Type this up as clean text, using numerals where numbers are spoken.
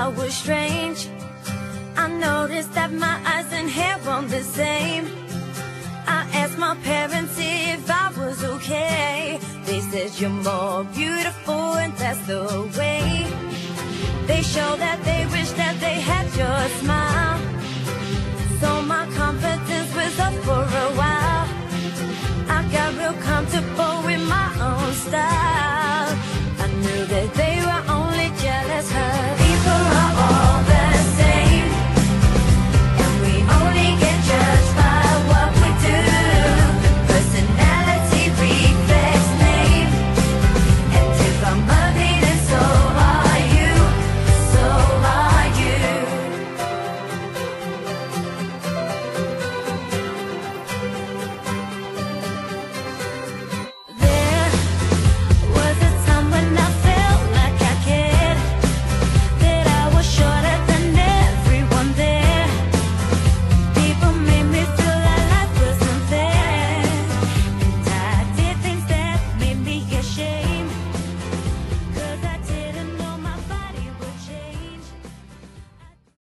was strange. I noticed that my eyes and hair weren't the same. I asked my parents if I was okay. They said you're more beautiful and that's the way. They show that they wish that they had your smile. So my confidence was up for a while. I got real comfortable with my own style.